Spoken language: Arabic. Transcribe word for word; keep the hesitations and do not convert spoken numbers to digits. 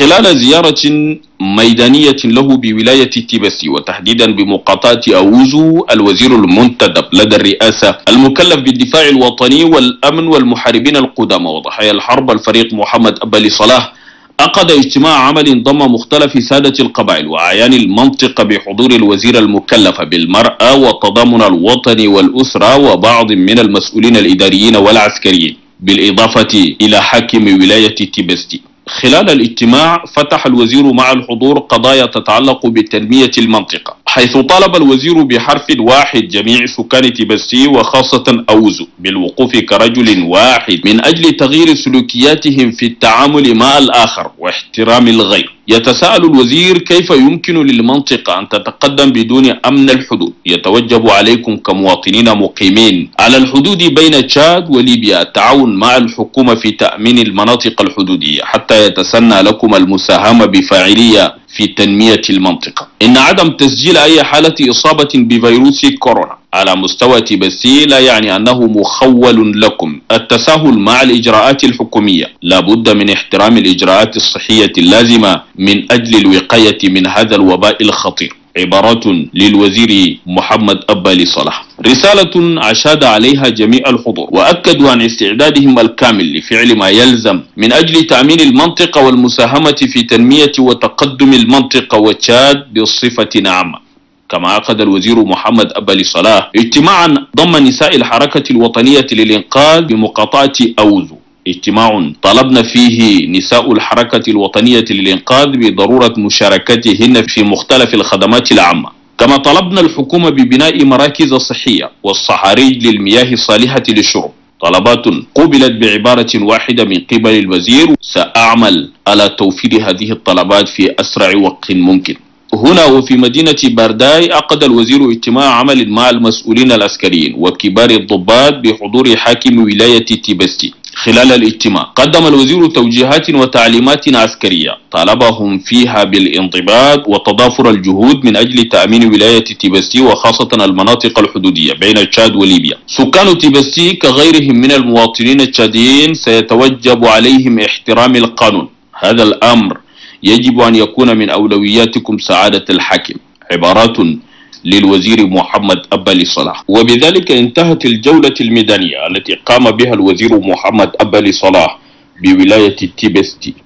خلال زيارة ميدانية له بولاية تيبستي وتحديدا بمقاطعة أوزو، الوزير المنتدب لدى الرئاسة المكلف بالدفاع الوطني والأمن والمحاربين القدامى وضحايا الحرب الفريق محمد أبلي صلاح، عقد اجتماع عمل ضم مختلف سادة القبائل وأعيان المنطقة بحضور الوزير المكلف بالمرأة والتضامن الوطني والأسرة وبعض من المسؤولين الإداريين والعسكريين، بالإضافة إلى حاكم ولاية تيبستي. خلال الاجتماع فتح الوزير مع الحضور قضايا تتعلق بتنمية المنطقة، حيث طالب الوزير بحرف واحد جميع سكان تيبستي وخاصة أوزو بالوقوف كرجل واحد من أجل تغيير سلوكياتهم في التعامل مع الآخر واحترام الغير. يتساءل الوزير كيف يمكن للمنطقة أن تتقدم بدون أمن الحدود؟ يتوجب عليكم كمواطنين مقيمين على الحدود بين تشاد وليبيا التعاون مع الحكومة في تأمين المناطق الحدودية حتى يتسنى لكم المساهمة بفاعلية في تنمية المنطقة. إن عدم تسجيل أي حالة إصابة بفيروس كورونا على مستوى تيبستي لا يعني أنه مخول لكم التساهل مع الإجراءات الحكومية، لا بد من احترام الإجراءات الصحية اللازمة من أجل الوقاية من هذا الوباء الخطير. عبارات للوزير محمد أبلي صلاح، رسالة أشاد عليها جميع الحضور وأكدوا عن استعدادهم الكامل لفعل ما يلزم من أجل تأمين المنطقة والمساهمة في تنمية وتقدم المنطقة وتشاد بصفة عامة. كما عقد الوزير محمد أبلي صلاح اجتماعا ضم نساء الحركة الوطنية للإنقاذ بمقاطعة أوزو، اجتماع طلبنا فيه نساء الحركة الوطنية للإنقاذ بضرورة مشاركتهن في مختلف الخدمات العامة. كما طلبنا الحكومة ببناء مراكز صحية والصحاريج للمياه الصالحة للشرب، طلبات قبلت بعبارة واحدة من قبل الوزير. سأعمل على توفير هذه الطلبات في أسرع وقت ممكن. هنا وفي مدينة بارداي عقد الوزير اجتماع عمل مع المسؤولين العسكريين وكبار الضباط بحضور حاكم ولاية تيبستي. خلال الاجتماع قدم الوزير توجيهات وتعليمات عسكرية طالبهم فيها بالانضباط وتضافر الجهود من أجل تأمين ولاية تيبستي وخاصة المناطق الحدودية بين تشاد وليبيا. سكان تيبستي كغيرهم من المواطنين التشاديين سيتوجب عليهم احترام القانون، هذا الأمر يجب أن يكون من أولوياتكم سعادة الحاكم. عبارات للوزير محمد أبلي صلاح. وبذلك انتهت الجولة الميدانية التي قام بها الوزير محمد أبلي صلاح بولاية تيبستي.